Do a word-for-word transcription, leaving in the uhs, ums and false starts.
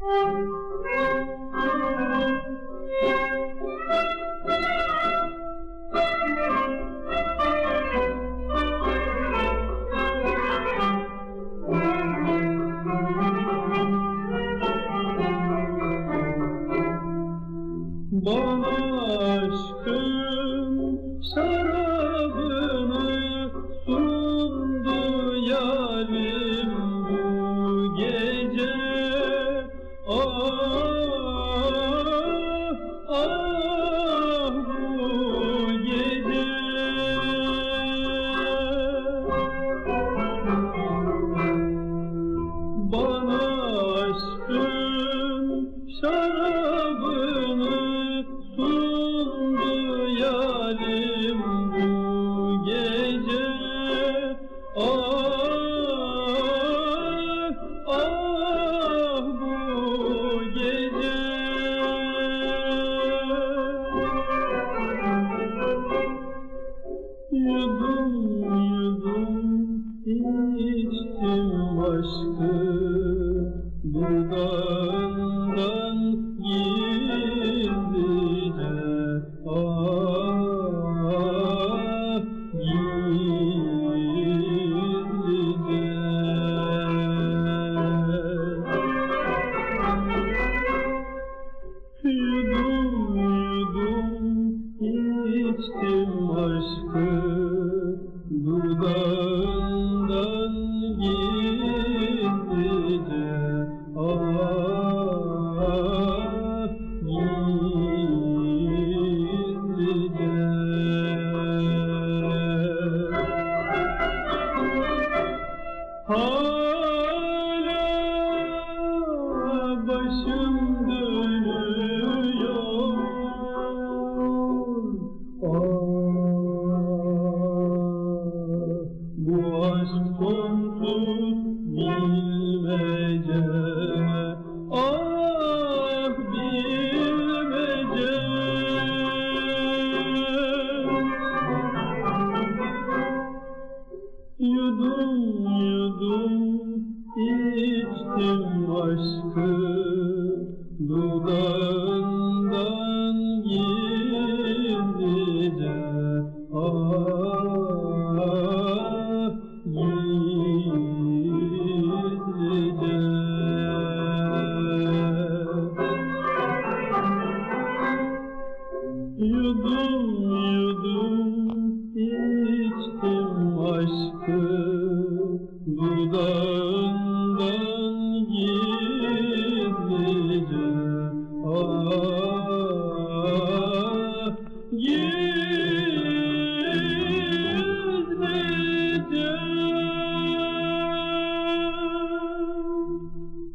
Bana aşkın şarabını sundu yarim bu gece. Ah, ah bu gece. Bana aşkın şarabını sundu yarim bu gece. Ah, ah bu gece. Yudum yudum içtim aşkı, dudağından gizlice. Ah, gizlice. Yudum yudum içtim aşkı, dudağından gizlice. Ah, gizlice. Hala başım dönüyor. Ah, bu aşk sonsuz bilmece. Ah, bilmece. Yudum yudum içtim aşkı, dudağından